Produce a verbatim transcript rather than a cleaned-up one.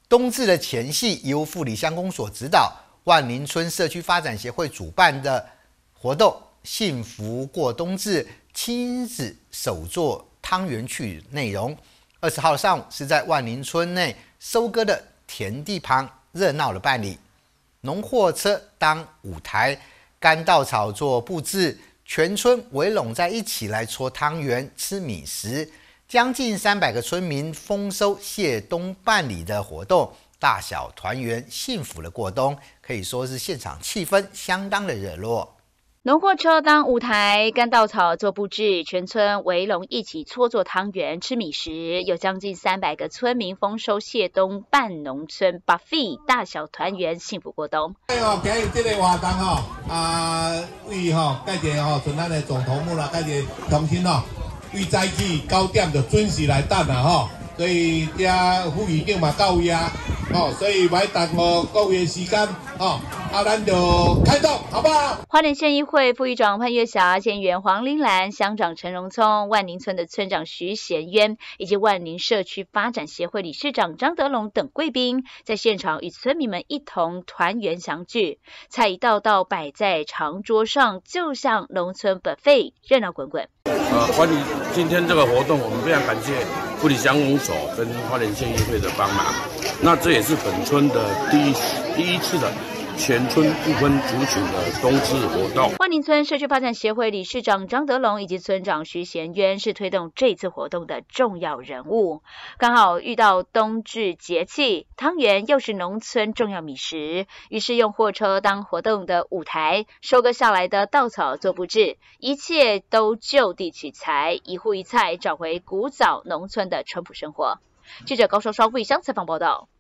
冬至的前夕，由富里乡公所指导，万林村社区发展协会主办的活动“幸福过冬至”亲子手作汤圆趣内容。二十号上午是在万林村内收割的田地旁热闹的办理，农货车当舞台，干稻草做布置，全村围拢在一起来搓汤圆、吃米食。将近三百个村民丰收谢冬办理的活动，大小团圆，幸福的过冬，可以说是现场气氛相当的热络。 农货车当舞台，干稻草做布置，全村围拢一起搓做汤圆、吃米食。有将近三百个村民丰收谢冬办农村 buffet， 大小团圆，幸福过冬。 哎呦，今日这个活动吼，啊，为吼，介者吼，像咱的总头目啦，介者乡亲吼。为早起九点就准时来等啦吼，所以这副议长嘛到位啊，吼，所以买耽误各位时间吼，啊，咱就开动，好不好？ 花莲县议会副议长潘月霞、县议员黄玲兰、乡长陈荣聪、万宁村的村长徐贤渊以及万宁社区发展协会理事长张德龙等贵宾，在现场与村民们一同团圆相聚，菜一道道摆在长桌上，就像农村 buffet， 热闹滚滚。 呃，关于今天这个活动，我们非常感谢富里乡公所跟花莲县议会的帮忙。那这也是本村的第一第一次的全村不分族群的冬至活动。 万宁村社区发展协会理事长张德龙以及村长徐贤渊是推动这次活动的重要人物。刚好遇到冬至节气，汤圆又是农村重要米食，于是用货车当活动的舞台，收割下来的稻草做布置，一切都就地取材，一户一菜，找回古早农村的淳朴生活。记者高双双为乡采访报道。